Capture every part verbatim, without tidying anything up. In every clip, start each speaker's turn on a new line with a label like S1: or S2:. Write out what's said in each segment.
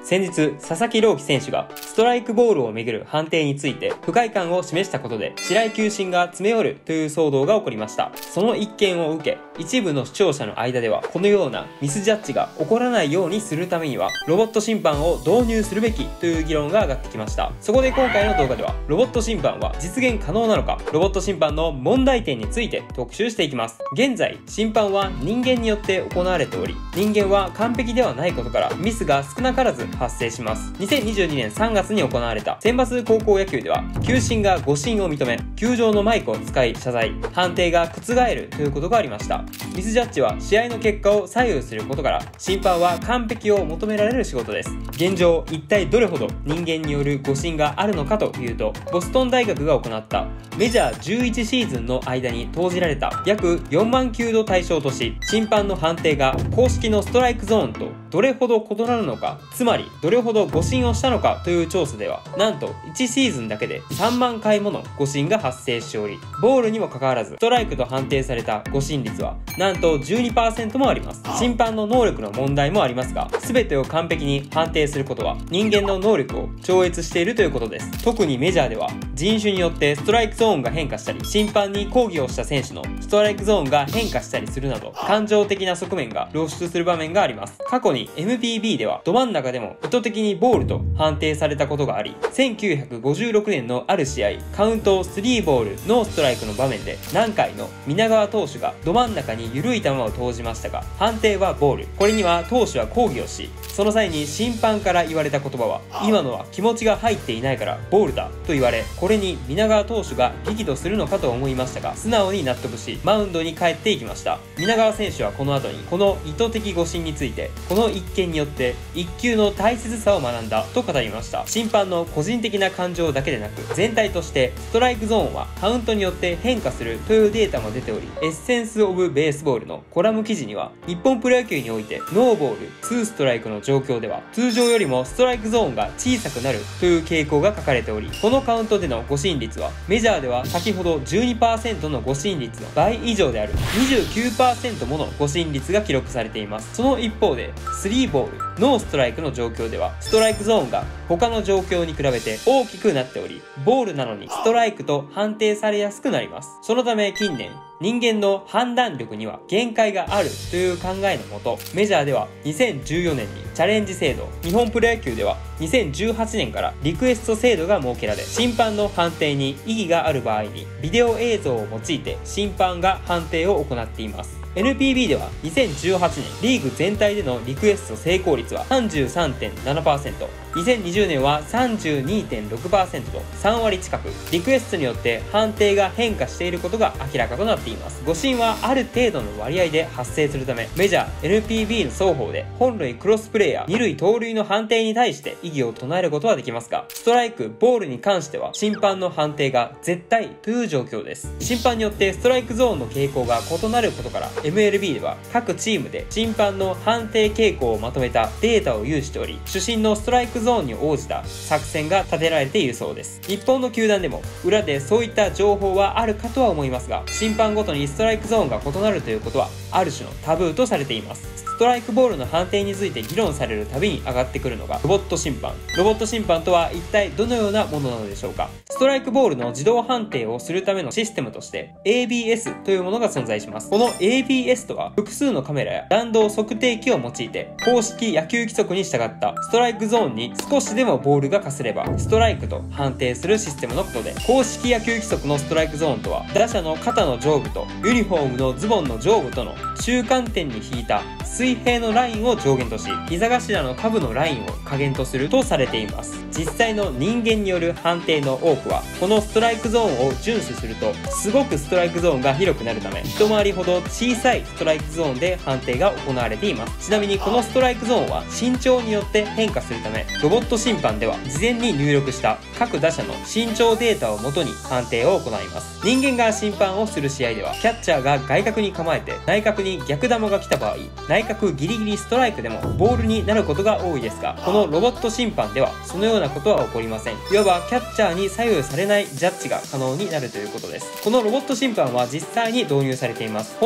S1: 先日、佐々木朗希選手がストライクボールをめぐる判定について不快感を示したことで白井球審が詰め寄るという騒動が起こりました。その一件を受け、一部の視聴者の間ではこのようなミスジャッジが起こらないようにするためにはロボット審判を導入するべきという議論が上がってきました。そこで今回の動画ではロボット審判は実現可能なのか、ロボット審判の問題点について特集していきます。現在、審判は人間によって行われており、人間は完璧ではないことからミスが少なからず発生します。にせんにじゅうにねんさんがつに行われた選抜高校野球では、球審が誤審を認め、球場のマイクを使い謝罪、判定が覆るということがありました。ミスジャッジは試合の結果を左右することから、審判は完璧を求められる仕事です。現状、一体どれほど人間による誤審があるのかというと、ボストン大学が行ったメジャーじゅういちシーズンの間に投じられた約よんまんきゅうど対象とし、審判の判定が公式のストライクゾーンとどれほど異なるのか、つまりどれほど誤審をしたのかという調査では、なんといちシーズンだけでさんまんかいもの誤審が発生しており、ボールにもかかわらずストライクと判定された誤審率はなんと じゅうにパーセント もあります。審判の能力の問題もありますが、全てを完璧に判定することは人間の能力を超越しているということです。特にメジャーでは人種によってストライクゾーンが変化したり、審判に抗議をした選手のストライクゾーンが変化したりするなど、感情的な側面が露出する場面があります。過去に エムピービー ではど真ん中でも意図的にボールと判定されたことがあり、せんきゅうひゃくごじゅうろくねんのある試合、カウントスリーボールノーストライクの場面で、南海の皆川投手がど真ん中に緩い球を投じましたが、判定はボール。これには投手は抗議をし、その際に審判から言われた言葉は、今のは気持ちが入っていないからボールだと言われ、これに皆川投手が激怒するのかと思いましたが、素直に納得しマウンドに帰っていきました。皆川選手はこの後に、この意図的誤審について、この一件によって一球の大切さを学んだと語りました。審判の個人的な感情だけでなく、全体としてストライクゾーンはカウントによって変化するというデータも出ており、エッセンス・オブ・ベースボールのコラム記事には、日本プロ野球においてノーボールツーストライクの状況では通常よりもストライクゾーンが小さくなるという傾向が書かれており、このカウントでの誤審率はメジャーでは先ほど じゅうにパーセント の誤審率の倍以上である にじゅうきゅうパーセント もの誤審率が記録されています。その一方でスリーボールノーストライクの状況では、ストライクゾーンが他の状況に比べて大きくなっており、ボールなのにストライクと判定されやすくなります。そのため近年、人間の判断力には限界があるという考えのもと、メジャーではにせんじゅうよねんにチャレンジ制度、日本プロ野球ではにせんじゅうはちねんからリクエスト制度が設けられ、審判の判定に異議がある場合にビデオ映像を用いて審判が判定を行っています。エヌピービー ではにせんじゅうはちねんリーグ全体でのリクエスト成功率は さんじゅうさんてんななパーセント、にせんにじゅうねんは さんじゅうにてんろくパーセント とさんわり近く、リクエストによって判定が変化していることが明らかとなっています。誤審はある程度の割合で発生するため、メジャー エヌピービー の双方で本塁クロスプレーや二塁盗塁の判定に対して異議を唱えることはできますが、ストライクボールに関しては審判の判定が絶対という状況です。審判によってストライクゾーンの傾向が異なることから、 エムエルビー では各チームで審判の判定傾向をまとめたデータを有しており、主審のストライクゾーンに応じた作戦が立てられているそうです。日本の球団でも裏でそういった情報はあるかとは思いますが、審判ごとにストライクゾーンが異なるということはある種のタブーとされています。ストライクボールの判定について議論されるたびに上がってくるのがロボット審判。ロボット審判とは一体どのようなものなのでしょうか。ストライクボールの自動判定をするためのシステムとして エービーエス というものが存在します。この エービーエス とは複数のカメラや弾道測定器を用いて、公式野球規則に従ったストライクゾーンに少しでもボールがかすればストライクと判定するシステムのことで、公式野球規則のストライクゾーンとは、打者の肩の上部とユニフォームのズボンの上部との中間点に引いた水平のラインを上限とし、膝頭の下部のラインを下限とするとされています。実際の人間による判定の多くは、このストライクゾーンを遵守するとすごくストライクゾーンが広くなるため、一回りほど小さいストライクゾーンで判定が行われています。ちなみにこのストライクゾーンは身長によって変化するため、ロボット審判では事前に入力した各打者の身長データをもとに判定を行います。人間が審判をする試合では、キャッチャーが外角に構えて内角に逆球が来た場合、内角ギリギリストライクでもボールになることが多いですが、このロボット審判ではそのようなことは起こりません。いわばキャッチャーに左右されないジャッジが可能になるということです。このロボット審判は実際に導入されています。本当に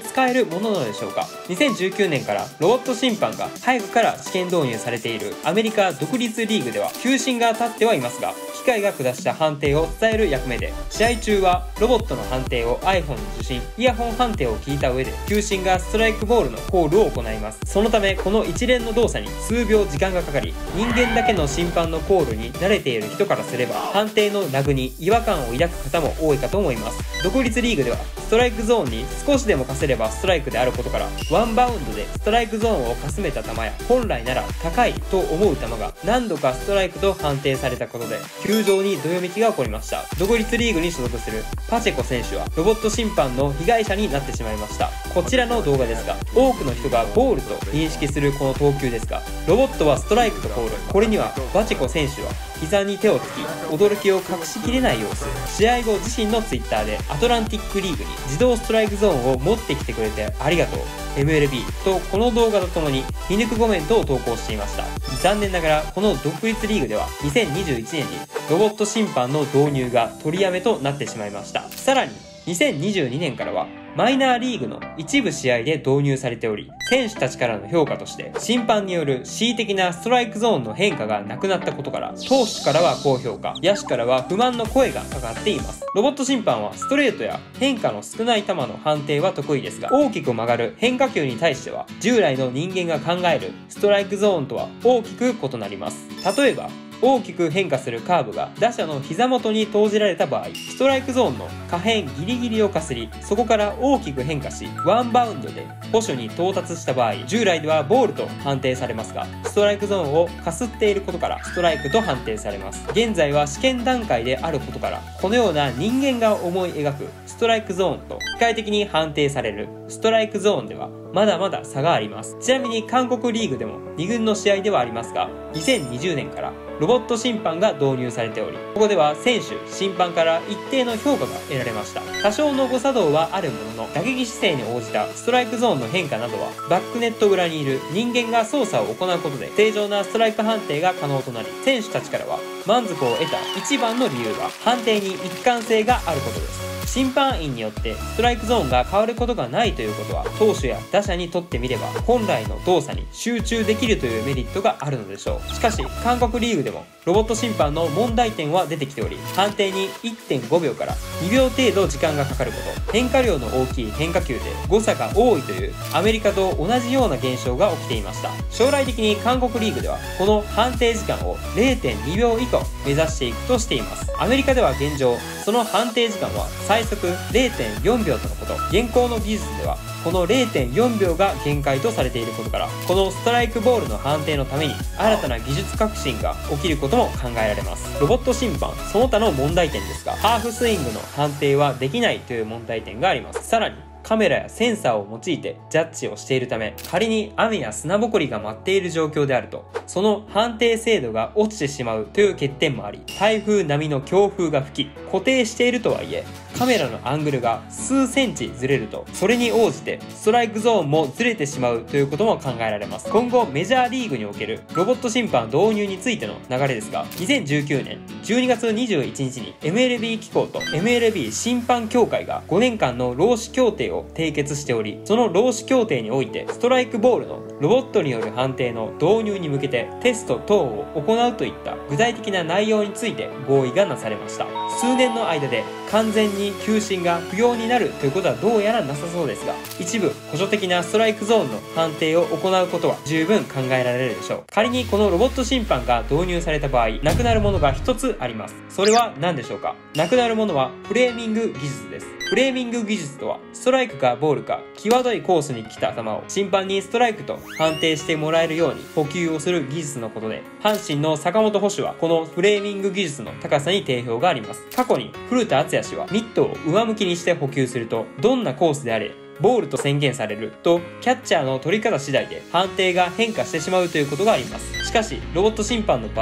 S1: 使えるものなのでしょうか。にせんじゅうきゅうねんからロボット審判が早くから試験導入されているアメリカ独立リーグでは球審が立ってはいますが、機械が下した判定を伝える役目で、試合中はロボットの判定を iPhone に受信、イヤホン判定を聞いた上で球審がストライクボールのコールを行います。そのためこの一連の動作に数秒時間がかかり、人間だけの審判のコールに慣れている人からすれば判定のラグに違和感を抱く方も多いかと思います。独立リーグではストライクゾーンに少しでもかせればストライクであることから、ワンバウンドでストライクゾーンをかすめた球や本来なら高いと思う球が何度かストライクと判定されたことで球場にどよめきが起こりました。独立リーグに所属するパチェコ選手はロボット審判の被害者になってしまいました。こちらの動画ですが、多くの人がボールと認識するこの投球ですが、ロボットはストライクとコール。これにはパチェコ選手は膝に手をつき驚きを隠しきれない様子。試合後自身のツイッターでアトランティックリーグに自動ストライクゾーンを持ってきてくれてありがとう エムエルビー とこの動画とともに皮肉コメントを投稿していました。残念ながらこの独立リーグではにせんにじゅういちねんにロボット審判の導入が取りやめとなってしまいました。さらににせんにじゅうにねんからはマイナーリーグの一部試合で導入されており、選手たちからの評価として審判による恣意的なストライクゾーンの変化がなくなったことから、投手からは高評価、野手からは不満の声がかかっています。ロボット審判はストレートや変化の少ない球の判定は得意ですが、大きく曲がる変化球に対しては従来の人間が考えるストライクゾーンとは大きく異なります。例えば大きく変化するカーブが打者の膝元に投じられた場合、ストライクゾーンの下辺ギリギリをかすり、そこから大きく変化しワンバウンドで捕手に到達した場合、従来ではボールと判定されますが、ストライクゾーンをかすっていることからストライクと判定されます。現在は試験段階であることから、このような人間が思い描くストライクゾーンと機械的に判定されるストライクゾーンではまだまだ差があります。ちなみに韓国リーグでもに軍の試合ではありますが、にせんにじゅうねんからロボット審判が導入されており、ここでは選手、審判から一定の評価が得られました。多少の誤作動はあるものの、打撃姿勢に応じたストライクゾーンの変化などはバックネット裏にいる人間が操作を行うことで正常なストライク判定が可能となり、選手たちからは満足を得た一番の理由が判定に一貫性があることです。審判員によってストライクゾーンが変わることがないということは、投手や打者にとってみれば本来の動作に集中できるというメリットがあるのでしょう。しかし韓国リーグでもロボット審判の問題点は出てきており、判定に いってんごびょうからにびょう程度時間がかかること、変化量の大きい変化球で誤差が多いというアメリカと同じような現象が起きていました。将来的に韓国リーグではこの判定時間を れいてんにびょう以下目指していくとしています。アメリカでは現状その判定時間は最速 れいてんよんびょうとのこと。現行の技術ではこの れいてんよんびょうが限界とされていることから、このストライクボールの判定のために新たな技術革新が起きることも考えられます。ロボット審判その他の問題点ですが、ハーフスイングの判定はできないという問題点があります。さらにカメラやセンサーを用いてジャッジをしているため、仮に雨や砂ぼこりが舞っている状況であると、その判定精度が落ちてしまうという欠点もあり、台風並みの強風が吹き、固定しているとはいえカメラのアングルが数センチずれると、それに応じてストライクゾーンもずれてしまうということも考えられます。今後メジャーリーグにおけるロボット審判導入についての流れですが、にせんじゅうきゅうねんじゅうにがつにじゅういちにちに エムエルビー 機構と エムエルビー 審判協会がごねんかんの労使協定を締結しており、その労使協定においてストライクボールのロボットによる判定の導入に向けてテスト等を行うといった具体的な内容について合意がなされました。数年の間で完全に球審が不要になるということはどうやらなさそうですが、一部補助的なストライクゾーンの判定を行うことは十分考えられるでしょう。仮にこのロボット審判が導入された場合、なくなるものが一つあります。それは何でしょうか。なくなるものはフレーミング技術です。フレーミング技術とは、ストライクかボールか際どいコースに来た球を審判にストライクと判定してもらえるように補給をする技術のことで、阪神の坂本捕手はこのフレーミング技術の高さに定評があります。過去に古田敦也氏はミットを上向きにして補給すると、どんなコースであれボールと宣言されると、キャッチャーの取り方次第で判定が変化してしまうということがあります。しかしロボット審判の場合、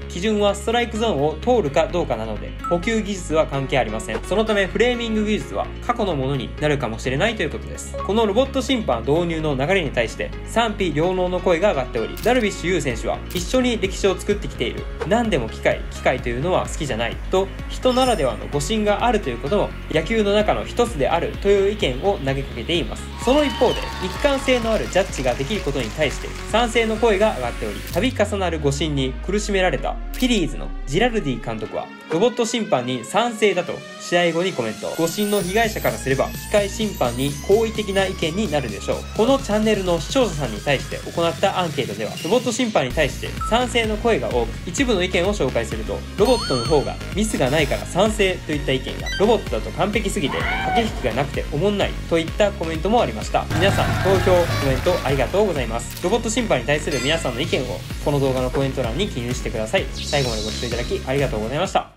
S1: 基準はストライクゾーンを通るかどうかなので、補給技術は関係ありません。そのためフレーミング技術は過去のものになるかもしれないということです。このロボット審判導入の流れに対して賛否両論の声が上がっており、ダルビッシュ有選手は一緒に歴史を作ってきている、何でも機械機械というのは好きじゃないと、人ならではの誤審があるということも野球の中の一つであるという意見を投げかけています。その一方で一貫性のあるジャッジができることに対して賛成の声が上がっており、度重なる誤審に苦しめられたフィリーズのジラルディ監督はロボット審判に賛成だと試合後にコメント。誤審の被害者からすれば機械審判に好意的な意見になるでしょう。このチャンネルの視聴者さんに対して行ったアンケートでは、ロボット審判に対して賛成の声が多く、一部の意見を紹介すると、ロボットの方がミスがないから賛成といった意見や、ロボットだと完璧すぎて駆け引きがなくておもんないといったコメントもありました。皆さん投票コメントありがとうございます。ロボット審判に対する皆さんの意見をこの動画のコメント欄に記入してください。最後までご視聴いただきありがとうございました。